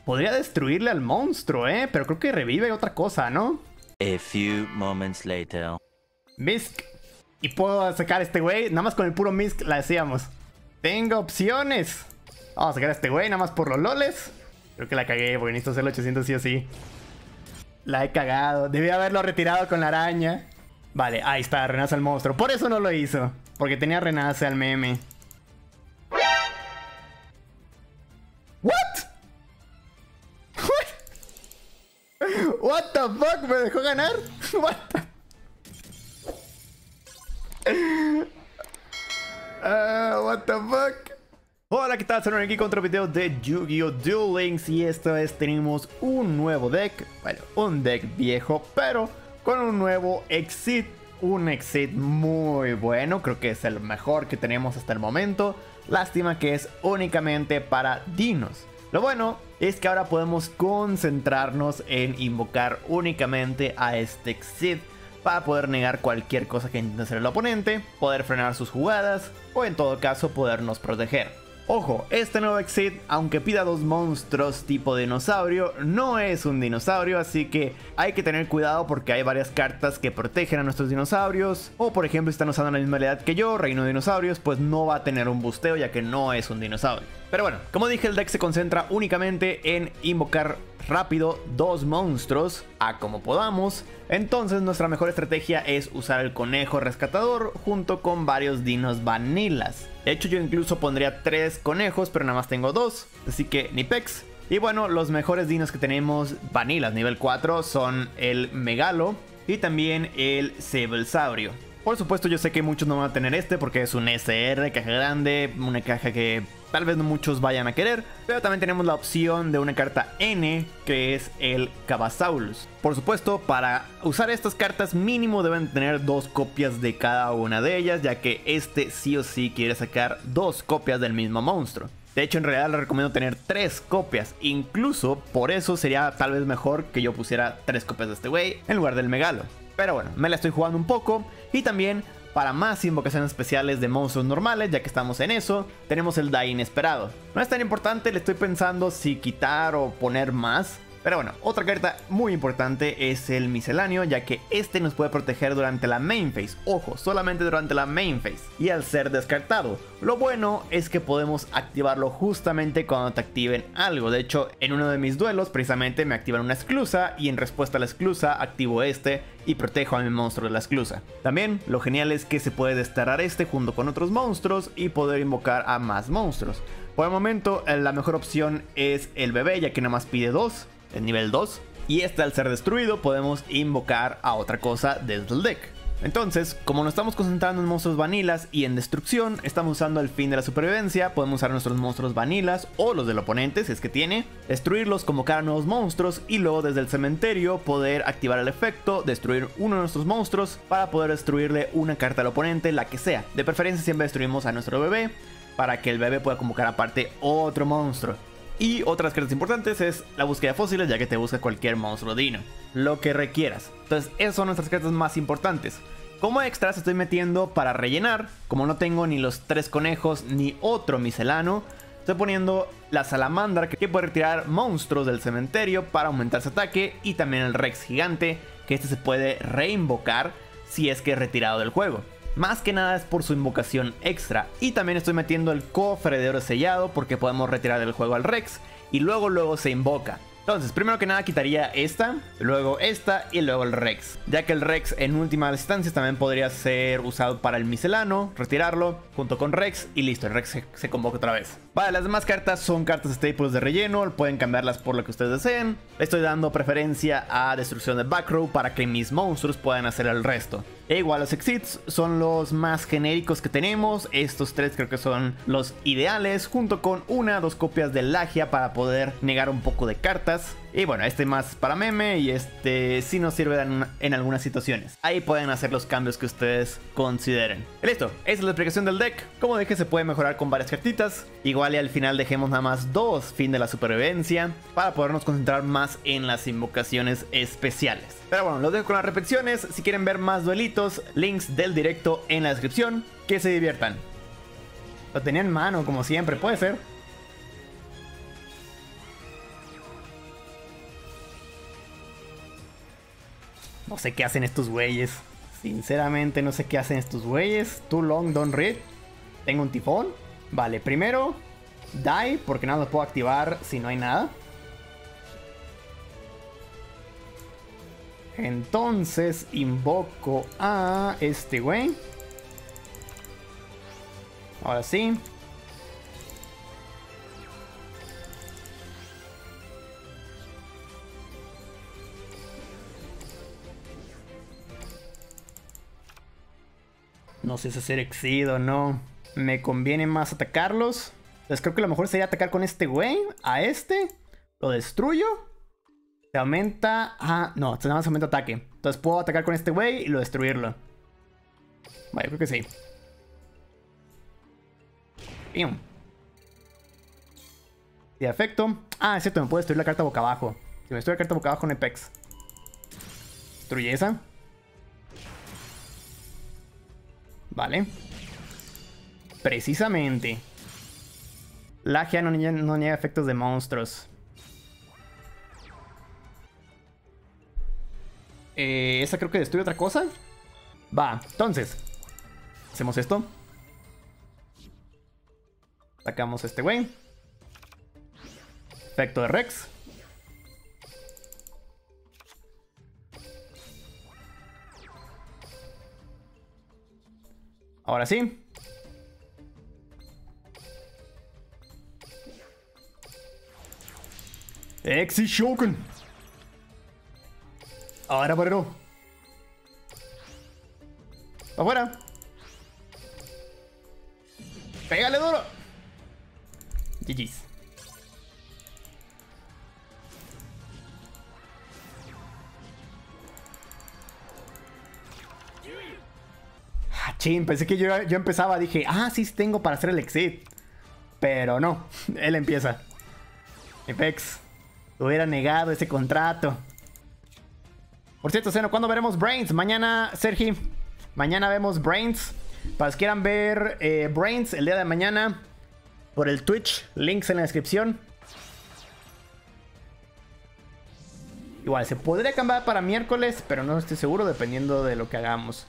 Podría destruirle al monstruo, pero creo que revive otra cosa, ¿no? A few moments later. Misk. Y puedo sacar a este güey. Nada más con el puro Misk la decíamos. Tengo opciones. Vamos a sacar a este güey nada más por los loles. Creo que la cagué porque necesito hacer el 800 sí o sí. La he cagado. Debí haberlo retirado con la araña. Vale, ahí está, renace al monstruo. Por eso no lo hizo. Porque tenía renace al meme. ¿What? What the fuck? ¿Me dejó ganar? What the... what the fuck? Hola, ¿qué tal? Soy aquí con otro video de Yu-Gi-Oh! Duel Links. Y esta vez tenemos un nuevo deck. Bueno, un deck viejo, pero con un nuevo Exit. Un Exit muy bueno. Creo que es el mejor que tenemos hasta el momento. Lástima que es únicamente para dinos. Lo bueno es que ahora podemos concentrarnos en invocar únicamente a este Exit para poder negar cualquier cosa que intente hacer el oponente, poder frenar sus jugadas o en todo caso podernos proteger. Ojo, este nuevo Exit, aunque pida dos monstruos tipo dinosaurio, no es un dinosaurio, así que hay que tener cuidado porque hay varias cartas que protegen a nuestros dinosaurios. O por ejemplo, si están usando la misma habilidad que yo, Reino de Dinosaurios, pues no va a tener un busteo ya que no es un dinosaurio. Pero bueno, como dije, el deck se concentra únicamente en invocar rápido dos monstruos a como podamos. Entonces nuestra mejor estrategia es usar el conejo rescatador junto con varios dinos vanilas. De hecho yo incluso pondría 3 conejos, pero nada más tengo 2, así que ni pex. Y bueno, los mejores dinos que tenemos vanilas nivel 4 son el Megalo y también el Sebelsaurio. Por supuesto yo sé que muchos no van a tener este porque es un SR, caja grande, una caja que tal vez no muchos vayan a querer. Pero también tenemos la opción de una carta N que es el Cabasaurus. Por supuesto, para usar estas cartas mínimo deben tener 2 copias de cada una de ellas, ya que este sí o sí quiere sacar 2 copias del mismo monstruo. De hecho en realidad les recomiendo tener 3 copias. Incluso por eso sería tal vez mejor que yo pusiera 3 copias de este güey en lugar del Megalo. Pero bueno, me la estoy jugando un poco. Y también para más invocaciones especiales de monstruos normales, ya que estamos en eso, tenemos el Die Inesperado. No es tan importante, le estoy pensando si quitar o poner más. Pero bueno, otra carta muy importante es el Misceláneo, ya que este nos puede proteger durante la main phase. Ojo, solamente durante la main phase. Y al ser descartado, lo bueno es que podemos activarlo justamente cuando te activen algo. De hecho, en uno de mis duelos precisamente me activan una esclusa y en respuesta a la esclusa activo este y protejo a mi monstruo de la esclusa. También lo genial es que se puede desterrar este junto con otros monstruos y poder invocar a más monstruos. Por el momento la mejor opción es el bebé, ya que nada más pide 2. En nivel 2. Y este al ser destruido podemos invocar a otra cosa desde el deck. Entonces, como nos estamos concentrando en monstruos vanilas y en destrucción, estamos usando el fin de la supervivencia. Podemos usar nuestros monstruos vanilas o los del oponente si es que tiene, destruirlos, convocar a nuevos monstruos y luego desde el cementerio poder activar el efecto, destruir uno de nuestros monstruos para poder destruirle una carta al oponente, la que sea. De preferencia siempre destruimos a nuestro bebé para que el bebé pueda convocar aparte otro monstruo. Y otras cartas importantes es la búsqueda de fósiles, ya que te busca cualquier monstruo dino, lo que requieras. Entonces esas son nuestras cartas más importantes. Como extras estoy metiendo para rellenar, como no tengo ni los 3 conejos ni otro misceláneo, estoy poniendo la salamandra que puede retirar monstruos del cementerio para aumentar su ataque, y también el Rex gigante, que este se puede reinvocar si es que es retirado del juego. Más que nada es por su invocación extra. Y también estoy metiendo el cofre de oro sellado porque podemos retirar del juego al Rex y luego se invoca. Entonces, primero que nada quitaría esta, luego esta y luego el Rex, ya que el Rex en últimas instancias también podría ser usado para el misceláneo, retirarlo junto con Rex y listo, el Rex se convoca otra vez. Vale, las demás cartas son cartas staples de relleno, pueden cambiarlas por lo que ustedes deseen. Le estoy dando preferencia a destrucción de backrow para que mis monstruos puedan hacer el resto. E igual los exits son los más genéricos que tenemos. Estos 3 creo que son los ideales, junto con 1-2 copias de Lagia para poder negar un poco de cartas. Y bueno, este más para meme y este sí nos sirve en algunas situaciones. Ahí pueden hacer los cambios que ustedes consideren. Y listo, esa es la explicación del deck. Como dije, se puede mejorar con varias cartitas. Igual y al final dejemos nada más 2 fin de la supervivencia para podernos concentrar más en las invocaciones especiales. Pero bueno, los dejo con las repeticiones. Si quieren ver más duelitos, links del directo en la descripción. Que se diviertan. Lo tenía en mano como siempre, puede ser. No sé qué hacen estos güeyes. Sinceramente no sé qué hacen estos güeyes. Too long, don't read. Tengo un tifón. Vale, primero die, porque nada lo puedo activar si no hay nada. Entonces invoco a este güey. Ahora sí. No sé si hacer Exceed o no. Me conviene más atacarlos. Entonces creo que lo mejor sería atacar con este güey. A este. Lo destruyo. Se aumenta... Ah, no, nada más aumenta ataque. Entonces puedo atacar con este güey y lo destruirlo. Vale, creo que sí. ¡Pium! De efecto. Ah, es cierto, me puedo destruir la carta boca abajo. Si me destruye la carta boca abajo en Apex. Destruye esa. Vale. Precisamente. Lagia no niega efectos de monstruos. Esa creo que destruye otra cosa. Va, entonces. Hacemos esto. Sacamos a este güey. Efecto de Rex. Ahora sí. Exi Shogun. Ahora barrero. Afuera. Pégale duro. GG's. Chin, pensé que yo empezaba, dije, ah, sí tengo para hacer el exit. Pero no, él empieza. Apex, hubiera negado ese contrato. Por cierto, Seno, ¿cuándo veremos Brains? Mañana, Sergi. Mañana vemos Brains. Para los que quieran ver Brains el día de mañana por el Twitch, links en la descripción. Igual, se podría cambiar para miércoles, pero no estoy seguro dependiendo de lo que hagamos.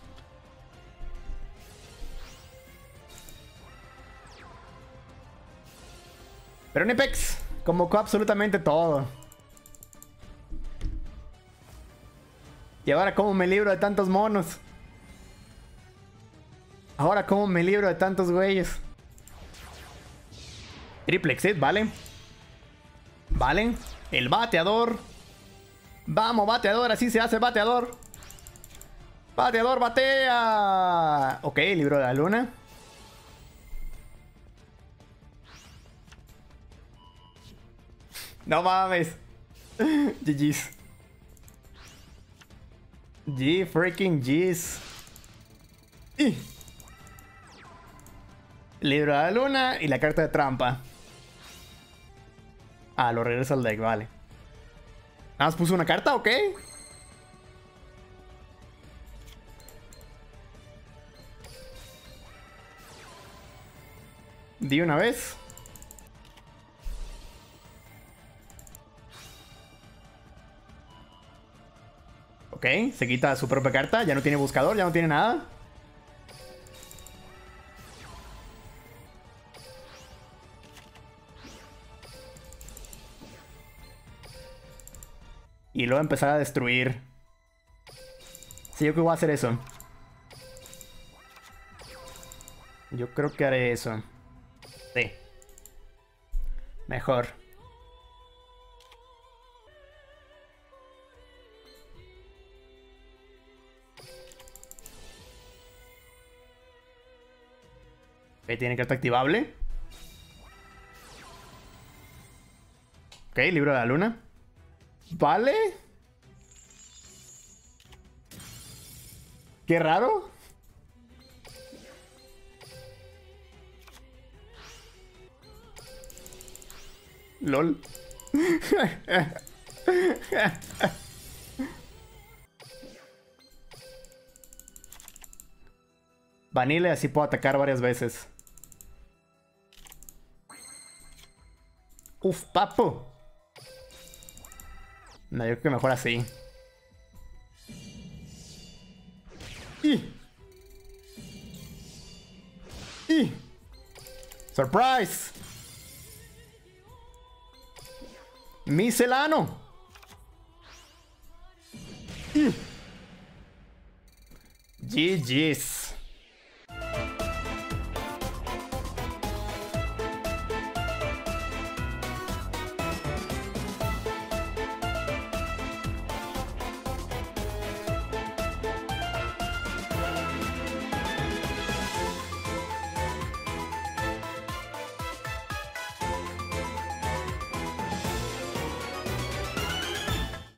Pero en Apex convocó absolutamente todo. Y ahora cómo me libro de tantos monos. Ahora cómo me libro de tantos güeyes. Triple exit, vale. Vale. El bateador. Vamos, bateador, así se hace bateador. Bateador, batea. Ok, libro de la luna. No mames. GG's. G freaking G's. Libro de la luna y la carta de trampa. Ah, lo regresa al deck, vale. Nada más puso una carta, ok. Di una vez. Ok, se quita su propia carta. Ya no tiene buscador, ya no tiene nada. Y luego empezar a destruir. Sí, yo creo que voy a hacer eso. Yo creo que haré eso. Sí. Mejor. Tiene carta activable. Ok, libro de la luna. Vale. Qué raro. LOL. Vanille, así puedo atacar varias veces. Uf, papo. No, yo creo que mejor así. ¡Surprise! ¡Micelano! GG's.